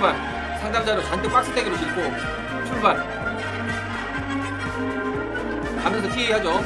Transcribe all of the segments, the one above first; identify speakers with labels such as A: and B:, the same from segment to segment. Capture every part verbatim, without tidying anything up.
A: 출발. 상담자로 잔뜩 박스대기로 싣고 출발. 가면서 티에이 하죠.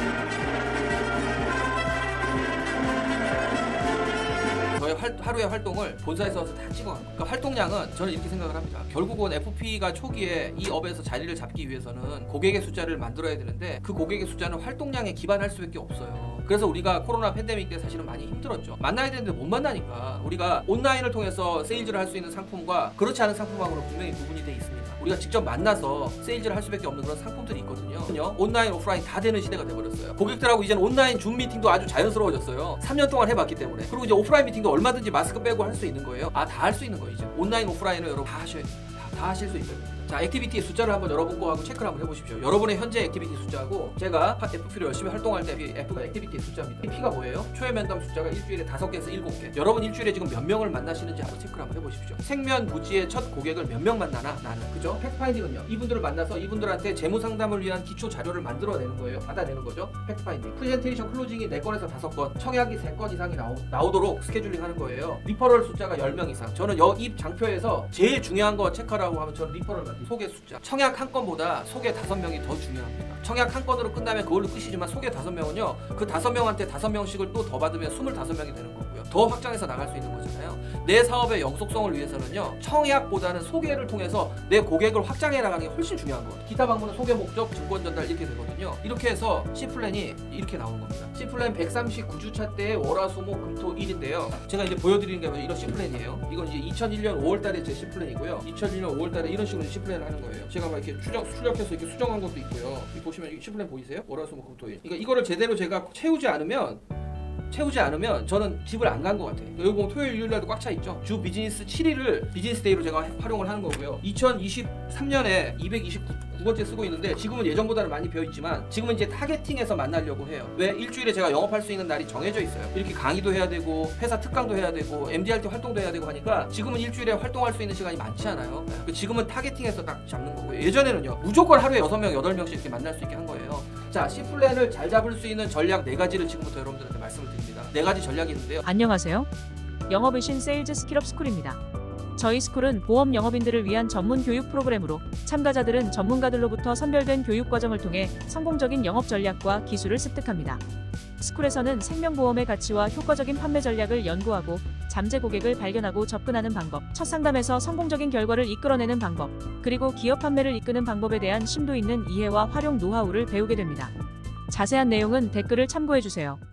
A: 저의 활, 하루의 활동을 본사에서 와서 다 찍어간 거예요. 그러니까 활동량은 저는 이렇게 생각을 합니다. 결국은 에프피가 초기에 이 업에서 자리를 잡기 위해서는 고객의 숫자를 만들어야 되는데 그 고객의 숫자는 활동량에 기반할 수밖에 없어요. 그래서 우리가 코로나 팬데믹 때 사실은 많이 힘들었죠. 만나야 되는데 못 만나니까 우리가 온라인을 통해서 세일즈를 할 수 있는 상품과 그렇지 않은 상품하고는 분명히 구분이 돼 있습니다. 우리가 직접 만나서 세일즈를 할 수밖에 없는 그런 상품들이 있거든요. 온라인, 오프라인 다 되는 시대가 돼버렸어요. 고객들하고 이제는 온라인 줌 미팅도 아주 자연스러워졌어요. 삼 년 동안 해봤기 때문에. 그리고 이제 오프라인 미팅도 얼마든지 마스크 빼고 할 수 있는 거예요. 아, 다 할 수 있는 거예요. 이제 온라인, 오프라인을 여러분 다 하셔야 돼요. 다, 다 하실 수 있어요. 자, 액티비티의 숫자를 한번 여러분 거하고 체크를 한번 해보십시오. 여러분의 현재 액티비티 숫자하고 제가 에프피로 열심히 활동할 때 F가 액티비티의 숫자입니다. P가 뭐예요? 초회 면담 숫자가 일주일에 다섯 개에서 일곱 개. 여러분 일주일에 지금 몇 명을 만나시는지 한번 체크를 한번 해보십시오. 생면 부지의 첫 고객을 몇 명 만나나? 나는. 그죠? 팩트파인딩은요. 이분들을 만나서 이분들한테 재무 상담을 위한 기초 자료를 만들어내는 거예요. 받아내는 거죠. 팩트파인딩. 프레젠테이션 클로징이 네 건에서 다섯 건, 청약이 세 건 이상이 나오, 나오도록 스케줄링 하는 거예요. 리퍼럴 숫자가 열 명 이상. 저는 여, 이 장표에서 제일 중요한 거 체크하라고 하면 저는 리퍼럴 받기. 소개 숫자. 청약 한 건보다 소개 다섯 명이 더 중요합니다. 청약 한 건으로 끝나면 그걸로 끝이지만 소개 다섯 명은요. 그 다섯 명한테 다섯 명씩을 또 더 받으면 스물다섯 명이 되는 거고요. 더 확장해서 나갈 수 있는 거잖아요. 내 사업의 영속성을 위해서는요. 청약보다는 소개를 통해서 내 고객을 확장해 나가는 게 훨씬 중요한 거예요. 기타 방문은 소개 목적, 증권 전달 이렇게 되거든요. 이렇게 해서 C플랜이 이렇게 나오는 겁니다. C플랜 백삼십구 주차 때의 월화수목금토 일인데요. 제가 이제 보여드리는 게 이런 C플랜이에요. 이건 이제 이천일 년 오월 달에 제 C플랜이고요. 이천일 년 오월 달에 이런 식으로 C플랜을 하는 거예요. 제가 막 이렇게 추적, 출력해서 이렇게 수정한 것도 있고요. 이 보시면 이 C플랜 보이세요? 월화수목금토일. 그러니까 이거를 제대로 제가 채우지 않으면 채우지 않으면 저는 집을 안 간 것 같아요. 여기 보면 토요일, 일요일날도 꽉 차 있죠. 주 비즈니스 칠 일을 비즈니스 데이로 제가 활용을 하는 거고요. 이천이십삼 년에 이백이십구 번째 쓰고 있는데 지금은 예전보다는 많이 비어있지만 지금은 이제 타겟팅해서 만나려고 해요. 왜? 일주일에 제가 영업할 수 있는 날이 정해져 있어요. 이렇게 강의도 해야 되고 회사 특강도 해야 되고 엠디알티 활동도 해야 되고 하니까 지금은 일주일에 활동할 수 있는 시간이 많지 않아요. 지금은 타겟팅해서 딱 잡는 거고요. 예전에는요. 무조건 하루에 여섯 명, 여덟 명씩 이렇게 만날 수 있게 한 거예요. 자, C플랜을 잘 잡을 수 있는 전략 네 가지를 지금부터 여러분들한테 말씀을 드립니다. 네 가지 전략이 있는데요.
B: 안녕하세요. 영업의 신 세일즈 스킬업 스쿨입니다. 저희 스쿨은 보험 영업인들을 위한 전문 교육 프로그램으로 참가자들은 전문가들로부터 선별된 교육 과정을 통해 성공적인 영업 전략과 기술을 습득합니다. 스쿨에서는 생명보험의 가치와 효과적인 판매 전략을 연구하고 잠재 고객을 발견하고 접근하는 방법, 첫 상담에서 성공적인 결과를 이끌어내는 방법, 그리고 기업 판매를 이끄는 방법에 대한 심도 있는 이해와 활용 노하우를 배우게 됩니다. 자세한 내용은 댓글을 참고해주세요.